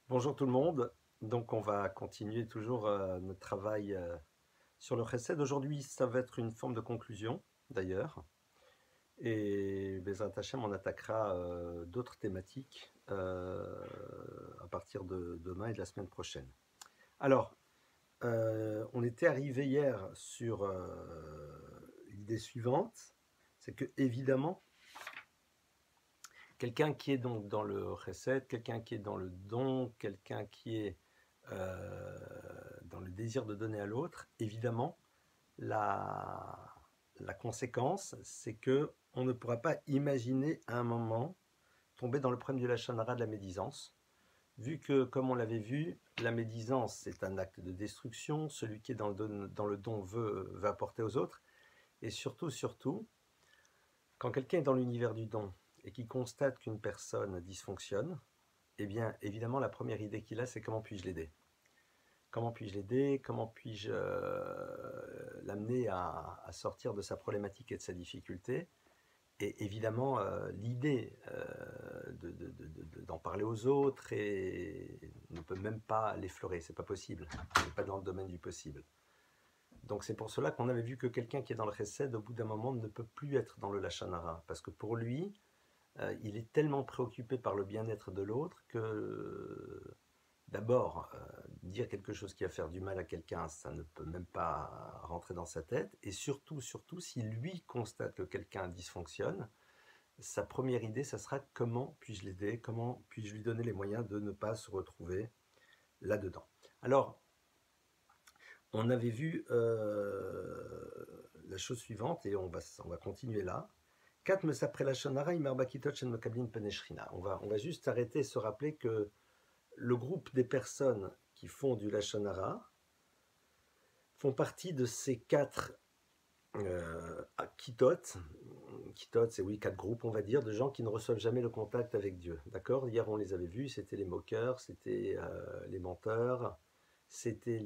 Bonjour tout le monde. Donc on va continuer toujours notre travail sur le chesed. Aujourd'hui, ça va être une forme de conclusion d'ailleurs. Et Bezrat Hashem, on attaquera d'autres thématiques à partir de demain et de la semaine prochaine. Alors, on était arrivé hier sur l'idée suivante, c'est que évidemment, quelqu'un qui est donc dans le chesed, quelqu'un qui est dans le don, quelqu'un qui est dans le désir de donner à l'autre, évidemment, la conséquence, c'est que on ne pourra pas imaginer à un moment tomber dans le problème du lachon hara de la médisance, vu que, comme on l'avait vu, la médisance, c'est un acte de destruction, celui qui est dans le don veut apporter aux autres, et surtout, quand quelqu'un est dans l'univers du don et qui constate qu'une personne dysfonctionne, eh bien, évidemment, la première idée qu'il a, c'est comment puis-je l'aider? Comment puis-je l'aider? Comment puis-je l'amener à sortir de sa problématique et de sa difficulté? Et évidemment, l'idée d'en parler aux autres ne peut même pas l'effleurer, c'est pas possible. On n'est pas dans le domaine du possible. Donc c'est pour cela qu'on avait vu que quelqu'un qui est dans le chesed, au bout d'un moment, ne peut plus être dans le lachon hara, parce que pour lui, il est tellement préoccupé par le bien-être de l'autre que d'abord, dire quelque chose qui va faire du mal à quelqu'un, ça ne peut même pas rentrer dans sa tête. Et surtout, si lui constate que quelqu'un dysfonctionne, sa première idée, ça sera comment puis-je l'aider, comment puis-je lui donner les moyens de ne pas se retrouver là-dedans. Alors, on avait vu la chose suivante, et on va continuer là. On va juste arrêter et se rappeler que le groupe des personnes qui font du lachon hara font partie de ces quatre kitot. Kitot, c'est oui, quatre groupes, on va dire, de gens qui ne reçoivent jamais le contact avec Dieu. D'accord? Hier, on les avait vus, c'était les moqueurs, c'était les menteurs, c'était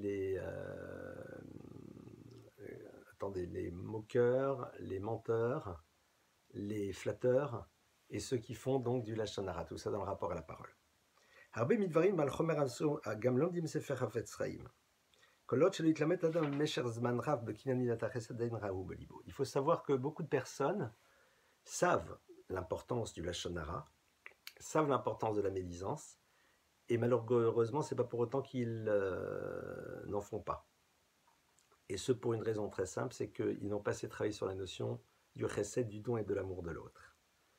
les moqueurs, les menteurs, les flatteurs, et ceux qui font donc du lachon hara, tout ça dans le rapport à la parole. הרבה מדברים על חומר גם לומדים ספר חפץ חיים. כל שלא יתלמד אדם במשך זמן רב בקניין מידת החסד אין ראו בליבו. Il faut savoir que beaucoup de personnes savent l'importance du lachon hara, savent l'importance de la médisance, et malheureusement, c'est pas pour autant qu'ils n'en font pas. Et ce pour une raison très simple, c'est qu'ils n'ont pas assez travaillé sur la notion du chesed, du don et de l'amour de l'autre.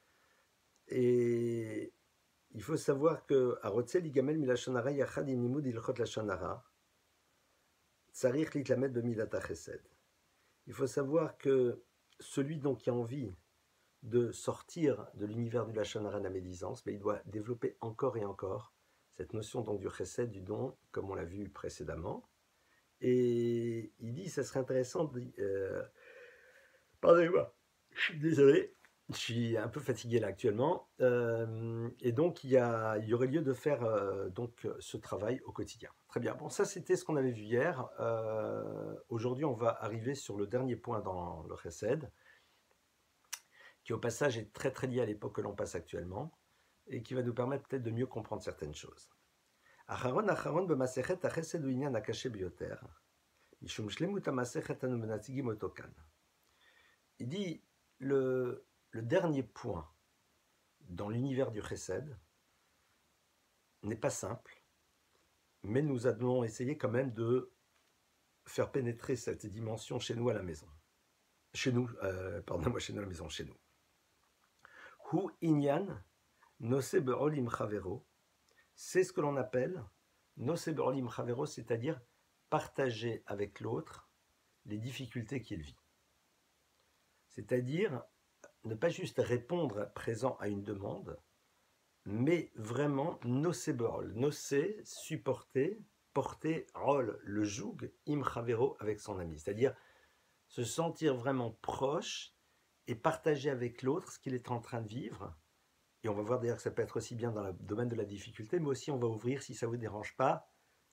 Et il faut savoir que Arotzel Igamel Milachon hara Yachad im Limud Ilchot Lachon hara Tsarich Litlamed Bemilata Chesed. Il faut savoir que celui donc qui a envie de sortir de l'univers du lachon hara de la médisance, mais il doit développer encore et encore cette notion donc du chesed, du don, comme on l'a vu précédemment. Et il dit, ça serait intéressant de... pardonnez-moi, je suis désolé, je suis un peu fatigué là actuellement, et donc il y aurait lieu de faire donc ce travail au quotidien. Très bien, bon ça c'était ce qu'on avait vu hier. Aujourd'hui on va arriver sur le dernier point dans le chesed, qui au passage est très très lié à l'époque que l'on passe actuellement, et qui va nous permettre peut-être de mieux comprendre certaines choses. Acharon acharon b'masechet hachesed hu inyan hakache biyoter, mishum shlemut hamasechet anu menatzigim oto kan. Il dit le dernier point dans l'univers du chesed n'est pas simple, mais nous allons essayer quand même de faire pénétrer cette dimension chez nous à la maison. Chez nous, pardonnez-moi, chez nous à la maison, chez nous. Hu inyan nose be'olim chavero, c'est ce que l'on appelle nose be'olim chavero, c'est-à-dire partager avec l'autre les difficultés qu'il vit. C'est-à-dire ne pas juste répondre présent à une demande, mais vraiment nosé berol, nosé, supporter, porter rôle, le joug, im chavero, avec son ami. C'est-à-dire se sentir vraiment proche et partager avec l'autre ce qu'il est en train de vivre. Et on va voir d'ailleurs que ça peut être aussi bien dans le domaine de la difficulté, mais aussi on va ouvrir, si ça ne vous dérange pas,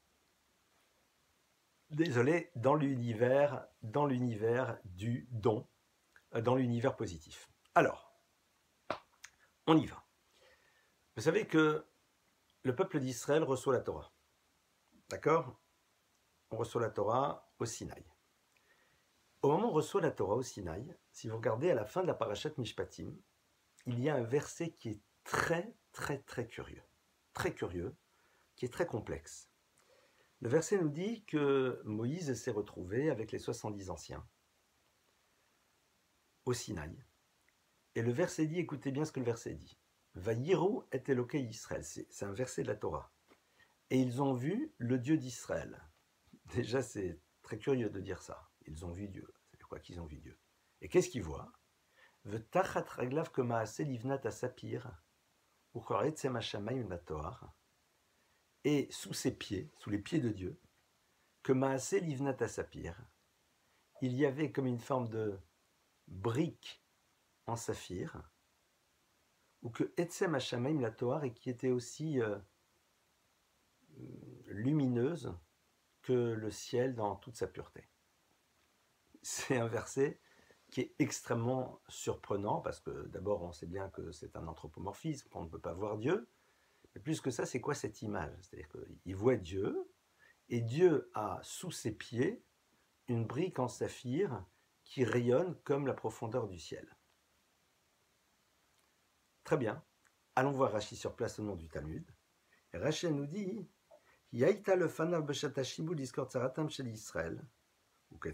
désolé, dans l'univers du don, dans l'univers positif. Alors, on y va. Vous savez que le peuple d'Israël reçoit la Torah. D'accord? On reçoit la Torah au Sinaï. Au moment où on reçoit la Torah au Sinaï, si vous regardez à la fin de la Parashat Mishpatim, il y a un verset qui est très, très, très curieux, qui est très complexe. Le verset nous dit que Moïse s'est retrouvé avec les 70 anciens au Sinaï. Et le verset dit, écoutez bien ce que le verset dit. Vayiru et Elokei Israël, c'est un verset de la Torah. Et ils ont vu le Dieu d'Israël. Déjà, c'est très curieux de dire ça. Ils ont vu Dieu. C'est quoi qu'ils ont vu Dieu? Et qu'est-ce qu'ils voient? V'tachat raglav kemaaseh livnat asapir, uchoretzem hashamayim latoar. Et sous ses pieds, sous les pieds de Dieu, kemaaseh livnat asapir, il y avait comme une forme de brique en saphir, ou que etzem hashamayim latoar, et qui était aussi lumineuse que le ciel dans toute sa pureté. C'est un verset qui est extrêmement surprenant, parce que d'abord on sait bien que c'est un anthropomorphisme, qu'on ne peut pas voir Dieu, mais plus que ça, c'est quoi cette image? C'est-à-dire qu'il voit Dieu, et Dieu a sous ses pieds une brique en saphir qui rayonne comme la profondeur du ciel. Très bien, allons voir Rashi sur place au nom du Talmud. Et Rashi nous dit Yaïta le fanav beshatashibu diskor tsaratam shel Israël. Il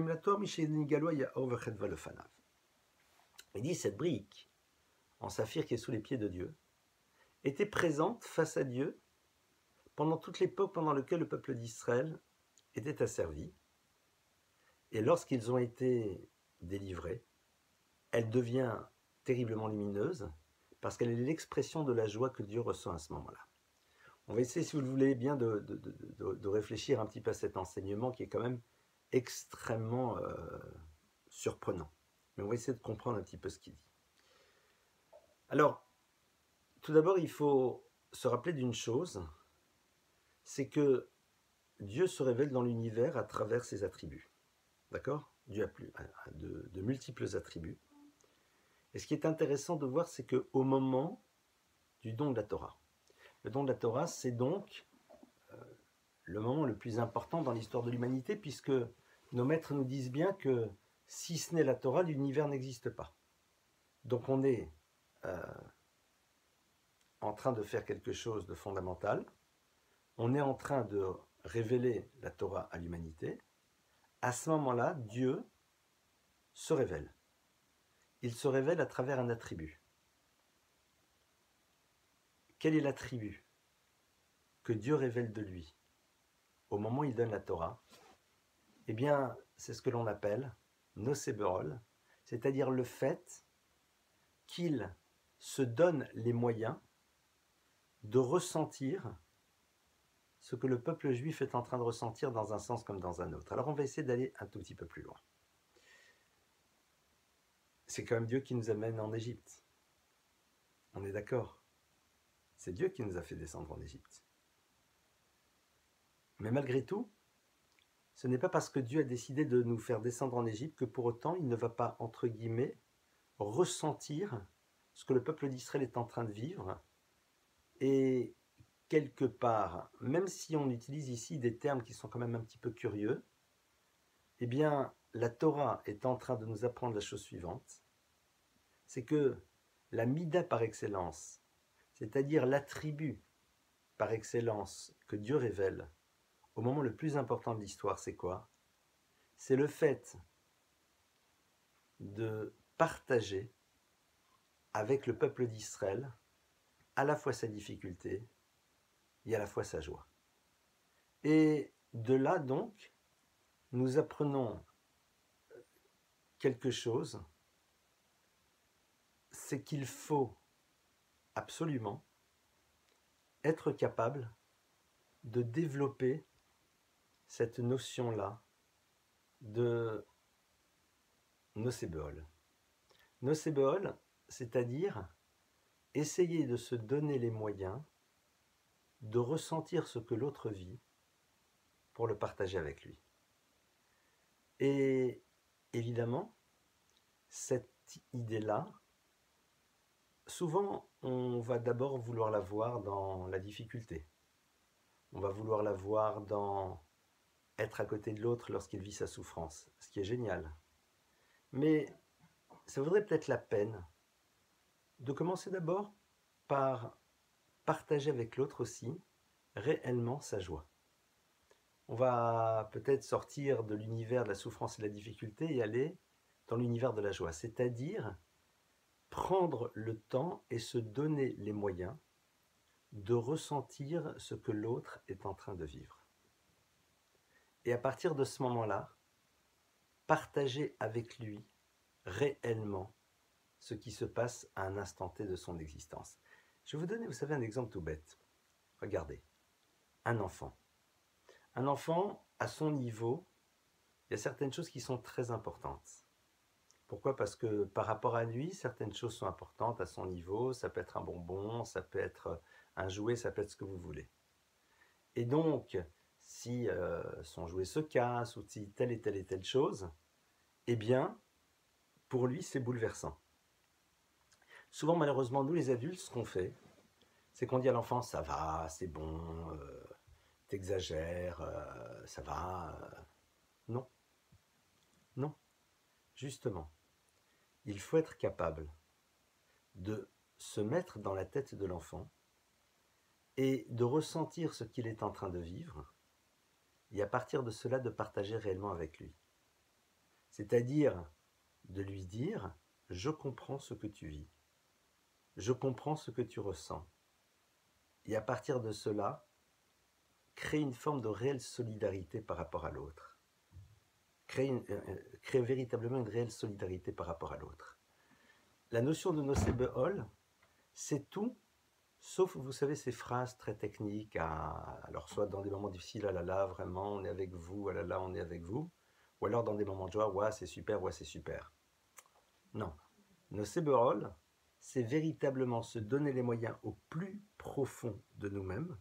dit cette brique en saphir qui est sous les pieds de Dieu était présente face à Dieu pendant toute l'époque pendant laquelle le peuple d'Israël était asservi. Et lorsqu'ils ont été délivrés, elle devient terriblement lumineuse parce qu'elle est l'expression de la joie que Dieu ressent à ce moment-là. On va essayer, si vous le voulez bien, de réfléchir un petit peu à cet enseignement qui est quand même extrêmement surprenant. Mais on va essayer de comprendre un petit peu ce qu'il dit. Alors, tout d'abord, il faut se rappeler d'une chose, c'est que Dieu se révèle dans l'univers à travers ses attributs. D'accord? Dieu a de multiples attributs. Et ce qui est intéressant de voir, c'est qu'au moment du don de la Torah, le don de la Torah, c'est donc le moment le plus important dans l'histoire de l'humanité, puisque nos maîtres nous disent bien que si ce n'est la Torah, l'univers n'existe pas. Donc on est en train de faire quelque chose de fondamental, on est en train de révéler la Torah à l'humanité. À ce moment-là, Dieu se révèle. Il se révèle à travers un attribut. Quel est l'attribut que Dieu révèle de lui au moment où il donne la Torah? Eh bien, c'est ce que l'on appelle Noséberol, c'est-à-dire le fait qu'il se donne les moyens de ressentir ce que le peuple juif est en train de ressentir dans un sens comme dans un autre. Alors on va essayer d'aller un tout petit peu plus loin. C'est quand même Dieu qui nous amène en Égypte. On est d'accord? C'est Dieu qui nous a fait descendre en Égypte. Mais malgré tout, ce n'est pas parce que Dieu a décidé de nous faire descendre en Égypte que pour autant il ne va pas, entre guillemets, ressentir ce que le peuple d'Israël est en train de vivre. Et quelque part, même si on utilise ici des termes qui sont quand même un petit peu curieux, eh bien, la Torah est en train de nous apprendre la chose suivante, c'est que la mida par excellence, c'est-à-dire l'attribut par excellence que Dieu révèle au moment le plus important de l'histoire, c'est quoi? C'est le fait de partager avec le peuple d'Israël à la fois sa difficulté et à la fois sa joie. Et de là donc, nous apprenons quelque chose, c'est qu'il faut absolument être capable de développer cette notion-là de Nosébeol. Nosébeol, c'est-à-dire essayer de se donner les moyens de ressentir ce que l'autre vit pour le partager avec lui. Et évidemment, cette idée-là souvent, on va d'abord vouloir la voir dans la difficulté. On va vouloir la voir dans être à côté de l'autre lorsqu'il vit sa souffrance, ce qui est génial. Mais ça vaudrait peut-être la peine de commencer d'abord par partager avec l'autre aussi réellement sa joie. On va peut-être sortir de l'univers de la souffrance et de la difficulté et aller dans l'univers de la joie, c'est-à-dire prendre le temps et se donner les moyens de ressentir ce que l'autre est en train de vivre. Et à partir de ce moment-là, partager avec lui réellement ce qui se passe à un instant T de son existence. Je vais vous donner, vous savez, un exemple tout bête. Regardez, un enfant. Un enfant, à son niveau, il y a certaines choses qui sont très importantes. Pourquoi? Parce que par rapport à lui, certaines choses sont importantes à son niveau. Ça peut être un bonbon, ça peut être un jouet, ça peut être ce que vous voulez. Et donc, si son jouet se casse ou si telle et telle chose, eh bien, pour lui, c'est bouleversant. Souvent, malheureusement, nous les adultes, ce qu'on fait, c'est qu'on dit à l'enfant, ça va, c'est bon, t'exagères, ça va. Non, non, justement, il faut être capable de se mettre dans la tête de l'enfant et de ressentir ce qu'il est en train de vivre, et à partir de cela, de partager réellement avec lui. C'est-à-dire de lui dire, je comprends ce que tu vis, je comprends ce que tu ressens, et à partir de cela, créer une forme de réelle solidarité par rapport à l'autre. Créer véritablement une réelle solidarité par rapport à l'autre. La notion de Nosé Behol, c'est tout, sauf, vous savez, ces phrases très techniques, alors soit dans des moments difficiles, ah là là, vraiment, on est avec vous, ah là là, on est avec vous, ou alors dans des moments de joie, ouais, c'est super, ouais, c'est super. Non. Nosé Behol, c'est véritablement se donner les moyens au plus profond de nous-mêmes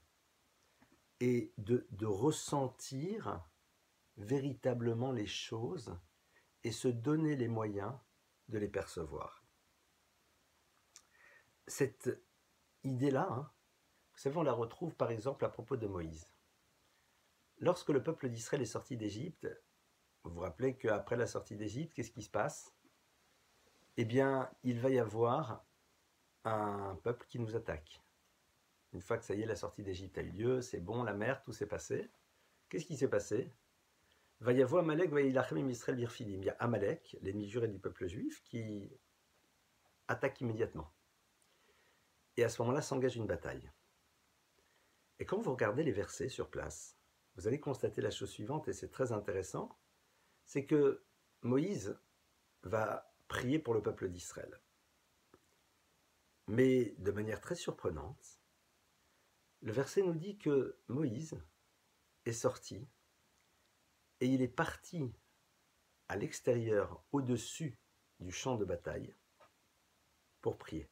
et de ressentir véritablement les choses et se donner les moyens de les percevoir. Cette idée-là, vous savez, on la retrouve par exemple à propos de Moïse. Lorsque le peuple d'Israël est sorti d'Égypte, vous vous rappelez qu'après la sortie d'Égypte, qu'est-ce qui se passe? Eh bien, il va y avoir un peuple qui nous attaque. Une fois que ça y est, la sortie d'Égypte a eu lieu, c'est bon, la mer, tout s'est passé. Qu'est-ce qui s'est passé? Va y avoir Amalek, va y avoir Israël Birfidim. Il y a Amalek, l'ennemi juré du peuple juif, qui attaque immédiatement. Et à ce moment-là s'engage une bataille. Et quand vous regardez les versets sur place, vous allez constater la chose suivante, et c'est très intéressant, c'est que Moïse va prier pour le peuple d'Israël. Mais de manière très surprenante, le verset nous dit que Moïse est sorti et il est parti à l'extérieur, au-dessus du champ de bataille, pour prier.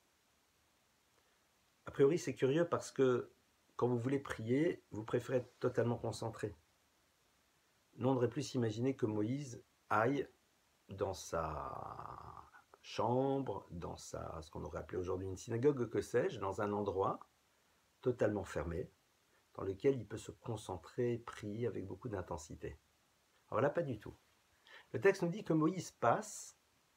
A priori, c'est curieux parce que quand vous voulez prier, vous préférez être totalement concentré. Nous, on devrait plus imaginer que Moïse aille dans sa chambre, dans ce qu'on aurait appelé aujourd'hui une synagogue, que sais-je, dans un endroit totalement fermé, dans lequel il peut se concentrer, prier avec beaucoup d'intensité. Alors là, pas du tout. Le texte nous dit que Moïse part,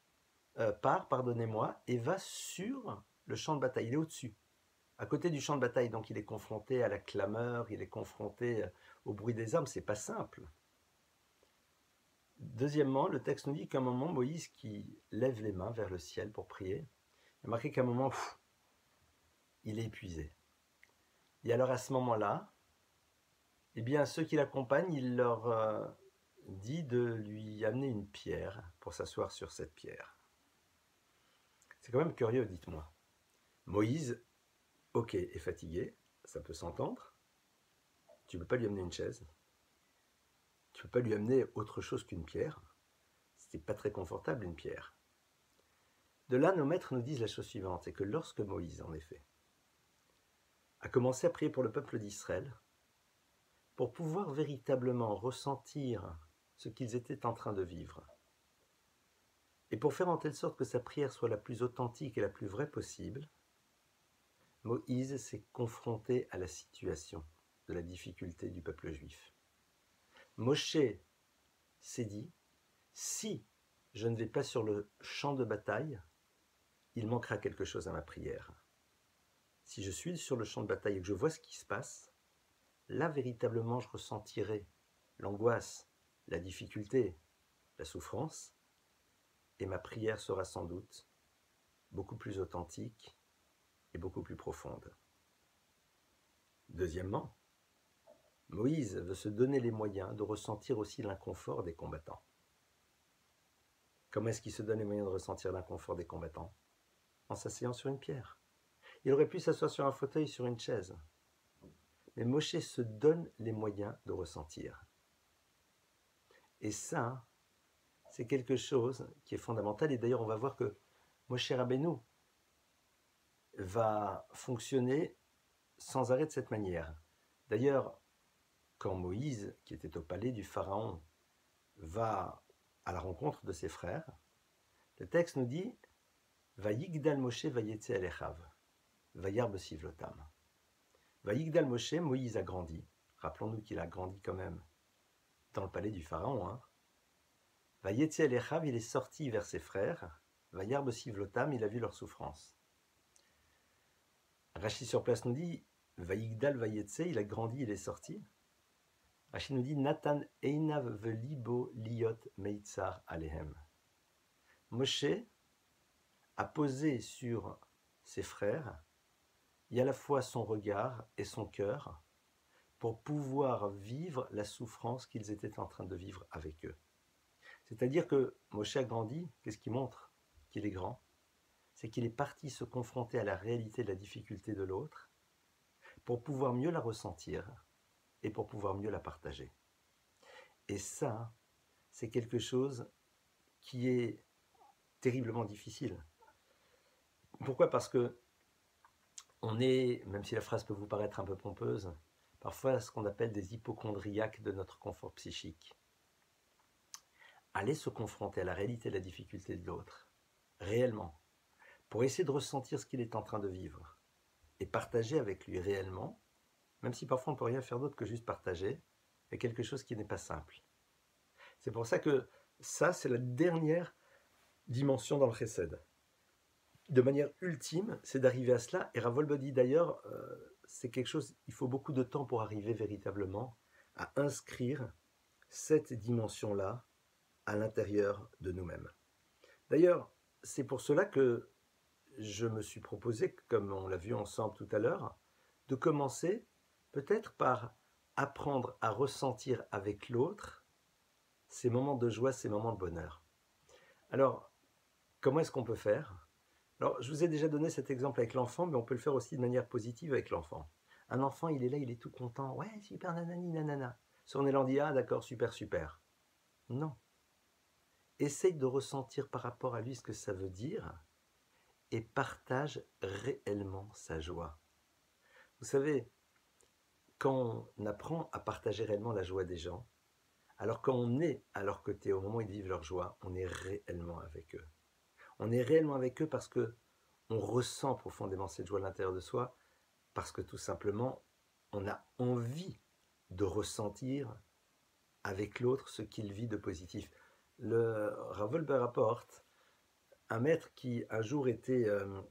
et va sur le champ de bataille. Il est au-dessus, à côté du champ de bataille. Donc il est confronté à la clameur, il est confronté au bruit des armes. C'est pas simple. Deuxièmement, le texte nous dit qu'à un moment, Moïse qui lève les mains vers le ciel pour prier, il a marqué qu'à un moment, il est épuisé. Et alors à ce moment-là, eh bien, ceux qui l'accompagnent, il leur dit de lui amener une pierre pour s'asseoir sur cette pierre. C'est quand même curieux, dites-moi. Moïse, ok, est fatigué, ça peut s'entendre. Tu ne peux pas lui amener une chaise. Tu ne peux pas lui amener autre chose qu'une pierre. C'était pas très confortable, une pierre. De là, nos maîtres nous disent la chose suivante, c'est que lorsque Moïse, en effet, a commencé à prier pour le peuple d'Israël, pour pouvoir véritablement ressentir ce qu'ils étaient en train de vivre, et pour faire en telle sorte que sa prière soit la plus authentique et la plus vraie possible, Moïse s'est confronté à la situation de la difficulté du peuple juif. Moshe s'est dit, si je ne vais pas sur le champ de bataille, il manquera quelque chose à ma prière. Si je suis sur le champ de bataille et que je vois ce qui se passe, là véritablement je ressentirai l'angoisse, la difficulté, la souffrance, et ma prière sera sans doute beaucoup plus authentique et beaucoup plus profonde. Deuxièmement, Moïse veut se donner les moyens de ressentir aussi l'inconfort des combattants. Comment est-ce qu'il se donne les moyens de ressentir l'inconfort des combattants? En s'asseyant sur une pierre. Il aurait pu s'asseoir sur un fauteuil, sur une chaise. Mais Moshe se donne les moyens de ressentir. Et ça, c'est quelque chose qui est fondamental. Et d'ailleurs, on va voir que Moshe Rabbeinu va fonctionner sans arrêt de cette manière. D'ailleurs, quand Moïse, qui était au palais du Pharaon, va à la rencontre de ses frères, le texte nous dit « Vayigdal Moshe vayetse alechav, vayar besivlotam ». Vayigdal Moshe, Moïse a grandi. Rappelons-nous qu'il a grandi quand même dans le palais du Pharaon. Vayetse alechav, il est sorti vers ses frères. Vayar besivlotam, il a vu leur souffrance. Rashi sur place nous dit Vayigdal vayetse, il a grandi, il est sorti. Rashi nous dit Natan einav velibo liot meitzar alehem. Moshe a posé sur ses frères, il y a à la fois son regard et son cœur pour pouvoir vivre la souffrance qu'ils étaient en train de vivre avec eux. C'est-à-dire que Moshe a grandi, qu'est-ce qui montre qu'il est grand? C'est qu'il est parti se confronter à la réalité de la difficulté de l'autre pour pouvoir mieux la ressentir et pour pouvoir mieux la partager. Et ça, c'est quelque chose qui est terriblement difficile. Pourquoi? Parce que on est, même si la phrase peut vous paraître un peu pompeuse, parfois ce qu'on appelle des hypocondriaques de notre confort psychique. Aller se confronter à la réalité de la difficulté de l'autre, réellement, pour essayer de ressentir ce qu'il est en train de vivre et partager avec lui réellement, même si parfois on ne peut rien faire d'autre que juste partager, est quelque chose qui n'est pas simple. C'est pour ça que ça, c'est la dernière dimension dans le chesed. De manière ultime, c'est d'arriver à cela. Et Rav Wolbe dit d'ailleurs, c'est quelque chose, il faut beaucoup de temps pour arriver véritablement à inscrire cette dimension-là à l'intérieur de nous-mêmes. D'ailleurs, c'est pour cela que je me suis proposé, comme on l'a vu ensemble tout à l'heure, de commencer peut-être par apprendre à ressentir avec l'autre ces moments de joie, ces moments de bonheur. Alors, comment est-ce qu'on peut faire? Alors, je vous ai déjà donné cet exemple avec l'enfant, mais on peut le faire aussi de manière positive avec l'enfant. Un enfant, il est là, il est tout content. Ouais, super, nanani, nanana. Son élan dit, ah, d'accord, super, super. Non. Essaye de ressentir par rapport à lui ce que ça veut dire et partage réellement sa joie. Vous savez, quand on apprend à partager réellement la joie des gens, alors quand on est à leur côté, au moment où ils vivent leur joie, on est réellement avec eux. On est réellement avec eux parce que on ressent profondément cette joie à l'intérieur de soi, parce que tout simplement, on a envie de ressentir avec l'autre ce qu'il vit de positif. Le Rav Wolbe rapporte un maître qui un jour était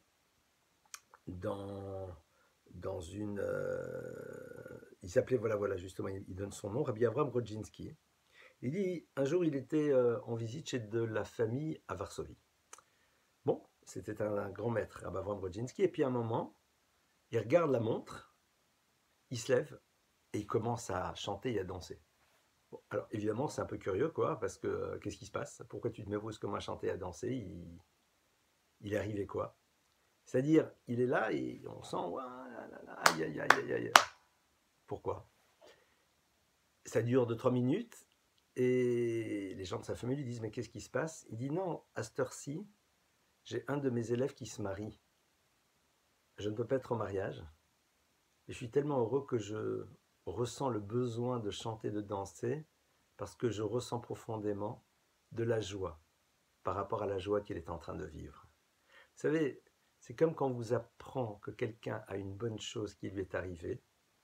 dans une... il s'appelait, voilà, justement, il donne son nom, Rabbi Avram Rodzinski. Il dit, un jour, il était en visite chez de la famille à Varsovie. Bon, c'était un grand maître, Rabbi Avram Rodzinski, et puis à un moment, il regarde la montre, il se lève, et il commence à chanter et à danser. Bon, alors, évidemment, c'est un peu curieux, quoi, parce que, qu'est-ce qui se passe? Pourquoi tu te mets brusquement à chanter et à danser? Il est arrivé quoi? C'est-à-dire, il est là et on sent, aïe, aïe, aïe, aïe, aïe. Pourquoi? Ça dure 2-3 minutes et les gens de sa famille lui disent, mais qu'est-ce qui se passe? Il dit, non, à cette heure-ci, j'ai un de mes élèves qui se marie. Je ne peux pas être au mariage. Et je suis tellement heureux que je ressens le besoin de chanter, de danser, parce que je ressens profondément de la joie par rapport à la joie qu'il est en train de vivre. Vous savez, C'est comme quand on vous apprend que quelqu'un a une bonne chose qui lui est arrivée.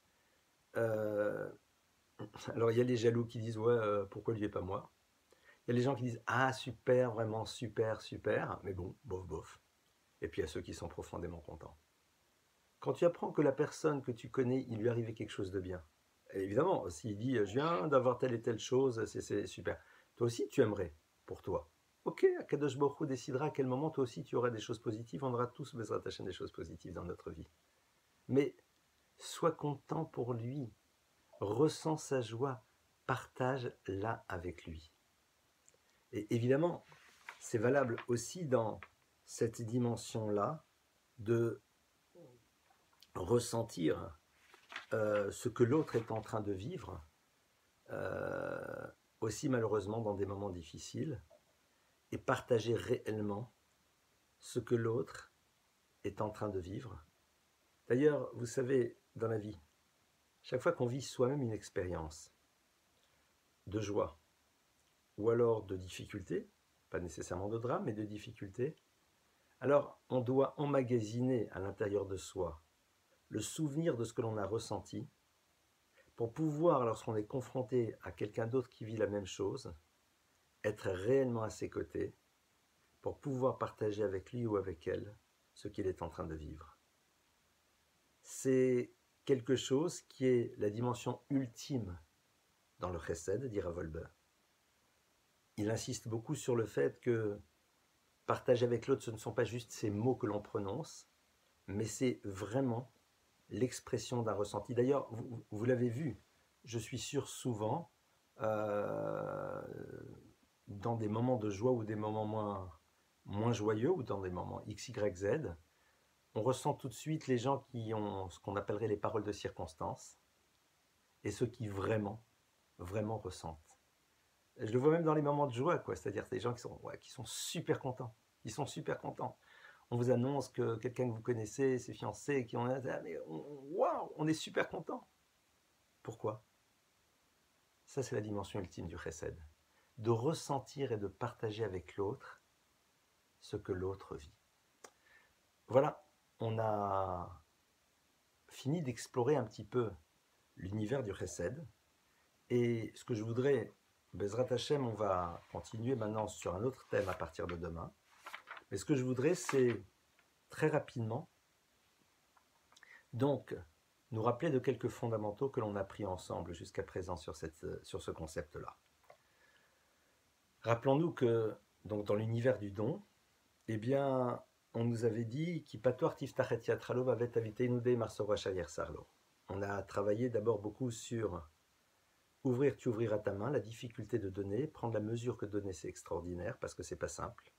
Alors il y a les jaloux qui disent ouais, pourquoi lui et pas moi. Il y a les gens qui disent ah super, vraiment super, super, mais bon, bof, bof. Et puis il y a ceux qui sont profondément contents. Quand tu apprends que la personne que tu connais, il lui arrivait quelque chose de bien, et évidemment, s'il dit je viens d'avoir telle et telle chose, c'est super. Toi aussi tu aimerais pour toi. Ok, Akadosh Baruch Hu décidera à quel moment toi aussi tu auras des choses positives. On aura tous besoin d'attacher des choses positives dans notre vie. Mais sois content pour lui, ressens sa joie, partage-la avec lui. Et évidemment, c'est valable aussi dans cette dimension-là de ressentir ce que l'autre est en train de vivre, aussi malheureusement dans des moments difficiles, et partager réellement ce que l'autre est en train de vivre. D'ailleurs, vous savez, dans la vie, chaque fois qu'on vit soi-même une expérience de joie, ou alors de difficulté, pas nécessairement de drame, mais de difficulté, alors on doit emmagasiner à l'intérieur de soi le souvenir de ce que l'on a ressenti pour pouvoir, lorsqu'on est confronté à quelqu'un d'autre qui vit la même chose, être réellement à ses côtés pour pouvoir partager avec lui ou avec elle ce qu'il est en train de vivre. C'est quelque chose qui est la dimension ultime dans le chesed, dit Rav Wolbe. Il insiste beaucoup sur le fait que partager avec l'autre, ce ne sont pas juste ces mots que l'on prononce, mais c'est vraiment l'expression d'un ressenti. D'ailleurs, vous l'avez vu, je suis sûr souvent, dans des moments de joie ou des moments moins joyeux, ou dans des moments X, Y, Z, on ressent tout de suite les gens qui ont ce qu'on appellerait les paroles de circonstance, et ceux qui vraiment, vraiment ressentent. Je le vois même dans les moments de joie, quoi. C'est-à-dire des gens qui sont super contents. Ils sont super contents. On vous annonce que quelqu'un que vous connaissez s'est fiancé, qui waouh, on est super content. Pourquoi? Ça, c'est la dimension ultime du chesed. De ressentir et de partager avec l'autre ce que l'autre vit. Voilà, on a fini d'explorer un petit peu l'univers du chesed. Et ce que je voudrais, Bezrat Hashem, on va continuer maintenant sur un autre thème à partir de demain. Mais ce que je voudrais, c'est très rapidement, donc, nous rappeler de quelques fondamentaux que l'on a pris ensemble jusqu'à présent sur ce concept-là. Rappelons-nous que, donc, dans l'univers du don, eh bien, on nous avait dit on a travaillé d'abord beaucoup sur ouvrir, tu ouvriras ta main, la difficulté de donner, prendre la mesure que donner c'est extraordinaire parce que c'est pas simple.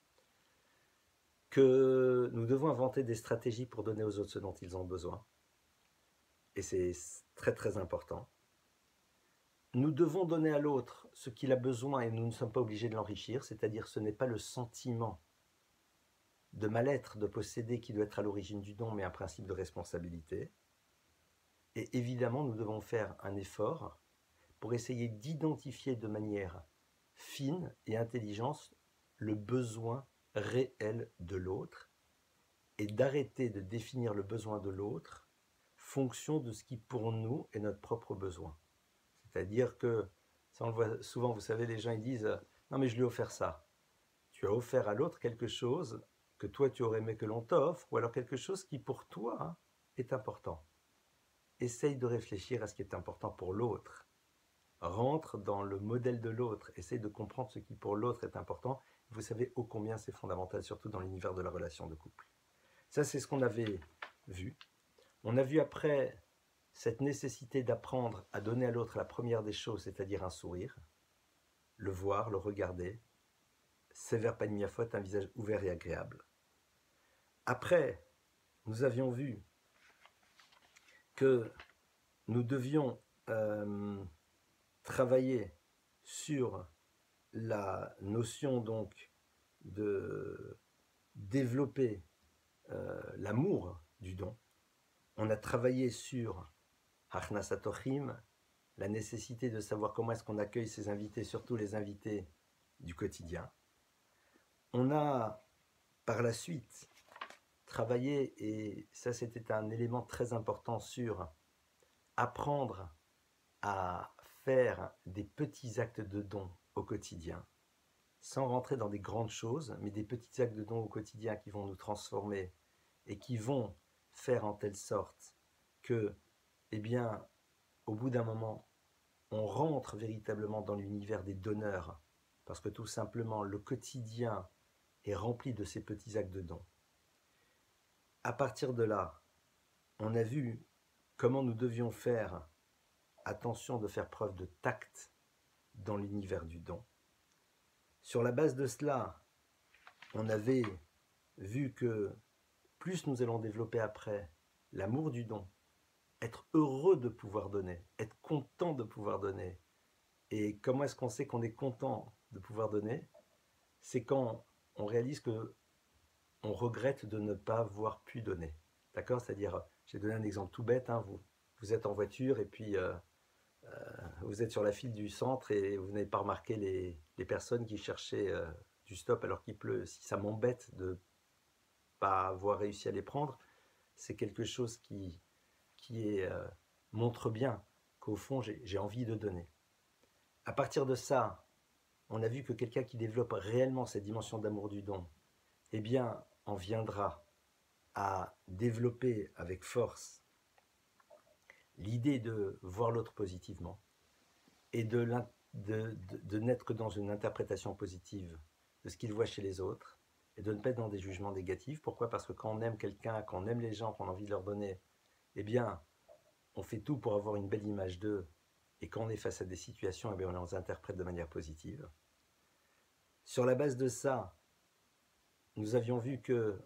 Que nous devons inventer des stratégies pour donner aux autres ce dont ils ont besoin. Et c'est très très important. Nous devons donner à l'autre ce qu'il a besoin et nous ne sommes pas obligés de l'enrichir, c'est-à-dire ce n'est pas le sentiment de mal-être, de posséder qui doit être à l'origine du don, mais un principe de responsabilité. Et évidemment, nous devons faire un effort pour essayer d'identifier de manière fine et intelligente le besoin réel de l'autre et d'arrêter de définir le besoin de l'autre fonction de ce qui pour nous est notre propre besoin. C'est-à-dire que, ça on le voit souvent, vous savez, les gens ils disent « Non mais je lui ai offert ça ». Tu as offert à l'autre quelque chose que toi tu aurais aimé que l'on t'offre, ou alors quelque chose qui pour toi est important. Essaye de réfléchir à ce qui est important pour l'autre. Rentre dans le modèle de l'autre. Essaye de comprendre ce qui pour l'autre est important. Vous savez ô combien c'est fondamental, surtout dans l'univers de la relation de couple. Ça, c'est ce qu'on avait vu. On a vu après cette nécessité d'apprendre à donner à l'autre la première des choses, c'est-à-dire un sourire, le voir, le regarder, sévère panimiafot, un visage ouvert et agréable. Après, nous avions vu que nous devions travailler sur la notion donc de développer l'amour du don. On a travaillé sur Hachnasatochim, la nécessité de savoir comment est-ce qu'on accueille ses invités, surtout les invités du quotidien. On a par la suite travaillé, et ça c'était un élément très important, sur apprendre à faire des petits actes de don au quotidien, sans rentrer dans des grandes choses, mais des petits actes de don au quotidien qui vont nous transformer et qui vont faire en telle sorte que, eh bien, au bout d'un moment, on rentre véritablement dans l'univers des donneurs, parce que tout simplement, le quotidien est rempli de ces petits actes de don. À partir de là, on a vu comment nous devions faire attention de faire preuve de tact dans l'univers du don. Sur la base de cela, on avait vu que plus nous allons développer après l'amour du don, être heureux de pouvoir donner, être content de pouvoir donner. Et comment est-ce qu'on sait qu'on est content de pouvoir donner? C'est quand on réalise que on regrette de ne pas avoir pu donner. D'accord? C'est-à-dire, j'ai donné un exemple tout bête, hein, vous êtes en voiture et puis vous êtes sur la file du centre et vous n'avez pas remarqué les personnes qui cherchaient du stop alors qu'il pleut. Si ça m'embête de ne pas avoir réussi à les prendre, c'est quelque chose qui montre bien qu'au fond, j'ai envie de donner. À partir de ça, on a vu que quelqu'un qui développe réellement cette dimension d'amour du don, eh bien, en viendra à développer avec force l'idée de voir l'autre positivement et de n'être que dans une interprétation positive de ce qu'il voit chez les autres et de ne pas être dans des jugements négatifs. Pourquoi? Parce que quand on aime quelqu'un, quand on aime les gens, qu'on a envie de leur donner, eh bien, on fait tout pour avoir une belle image d'eux, et quand on est face à des situations, eh bien, on les interprète de manière positive. Sur la base de ça, nous avions vu que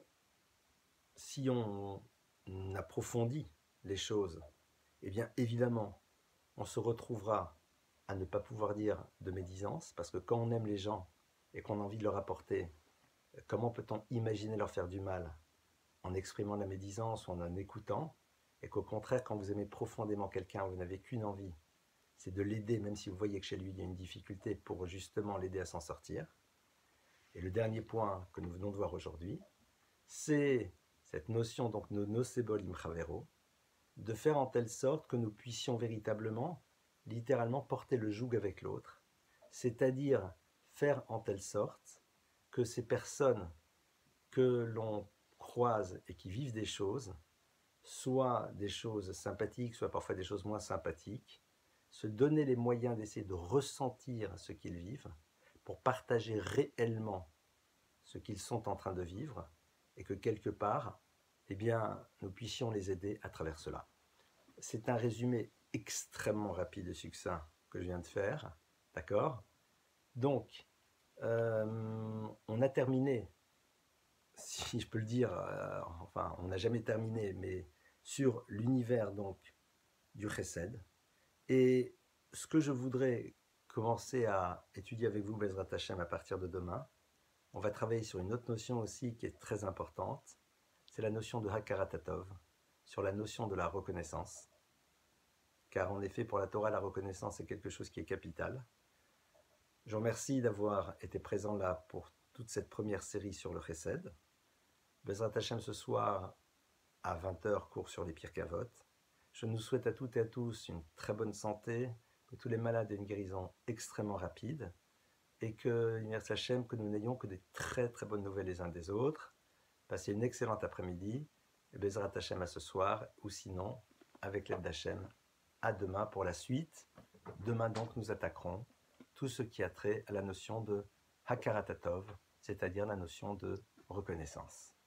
si on approfondit les choses, eh bien évidemment, on se retrouvera à ne pas pouvoir dire de médisance, parce que quand on aime les gens et qu'on a envie de leur apporter, comment peut-on imaginer leur faire du mal en exprimant la médisance ou en écoutant? Et qu'au contraire, quand vous aimez profondément quelqu'un, vous n'avez qu'une envie, c'est de l'aider, même si vous voyez que chez lui il y a une difficulté, pour justement l'aider à s'en sortir. Et le dernier point que nous venons de voir aujourd'hui, c'est cette notion, donc nocebol imchavero, de faire en telle sorte que nous puissions véritablement, littéralement, porter le joug avec l'autre, c'est-à-dire faire en telle sorte que ces personnes que l'on croise et qui vivent des choses, soit des choses sympathiques, soit parfois des choses moins sympathiques, se donner les moyens d'essayer de ressentir ce qu'ils vivent pour partager réellement ce qu'ils sont en train de vivre, et que quelque part, eh bien, nous puissions les aider à travers cela. C'est un résumé extrêmement rapide et succinct que je viens de faire, d'accord? Donc, on a terminé, si je peux le dire, enfin, on n'a jamais terminé, mais sur l'univers donc du Chesed. Et ce que je voudrais commencer à étudier avec vous, Bezrat Hashem, à partir de demain, on va travailler sur une autre notion aussi qui est très importante, c'est la notion de Hakarat Hatov, sur la notion de la reconnaissance. Car en effet, pour la Torah, la reconnaissance est quelque chose qui est capital. Je vous remercie d'avoir été présent là pour toute cette première série sur le Chesed. Bezrat Hashem, ce soir, à 20h, cours sur les Pirkei Avot. Je nous souhaite à toutes et à tous une très bonne santé, que tous les malades aient une guérison extrêmement rapide, et que, merci Hashem, que nous n'ayons que des très très bonnes nouvelles les uns des autres. Passez une excellente après-midi, et Bezrat Hashem à ce soir, ou sinon, avec l'aide d'Hashem, à demain pour la suite. Demain donc nous attaquerons tout ce qui a trait à la notion de Hakarat Hatov, c'est-à-dire la notion de reconnaissance.